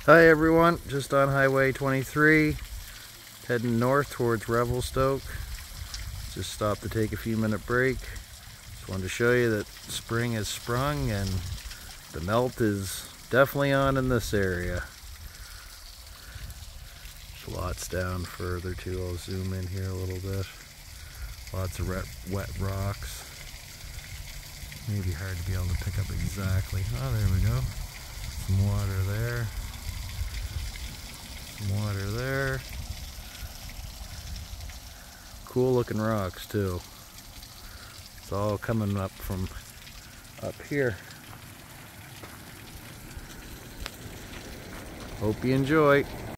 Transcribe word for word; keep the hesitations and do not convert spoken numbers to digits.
Hi everyone, just on Highway twenty-three, heading north towards Revelstoke. Just stopped to take a few minute break. Just wanted to show you that spring has sprung and the melt is definitely on in this area. There's lots down further too. I'll zoom in here a little bit. Lots of wet, wet rocks. Maybe hard to be able to pick up exactly. Oh, there we go. Some water there. Some water there. Cool looking rocks too. It's all coming up from up here. Hope you enjoy.